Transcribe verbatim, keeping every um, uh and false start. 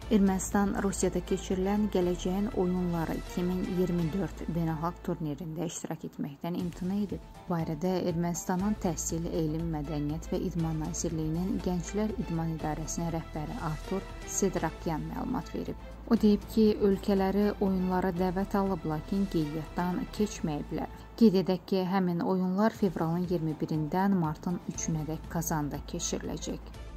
Ermənistan Rusiyada keçirilən Gələcəyin Oyunları iki min iyirmi dörd beynəlxalq turnirində iştirak etməkdən imtina edib. Bu barədə Ermənistanın Təhsil, Elm, Mədəniyyət və İdman Nazirliyinin Gənclər İdman İdarəsinin rəhbəri Artur Sedrakyan məlumat verib. O deyib ki, ölkələri oyunlara dəvət alıb, lakin qeydiyyatdan keçməyiblər. Qeyd edək ki, həmin oyunlar fevralın iyirmi birindən martın üçünədək Kazanda keçiriləcək.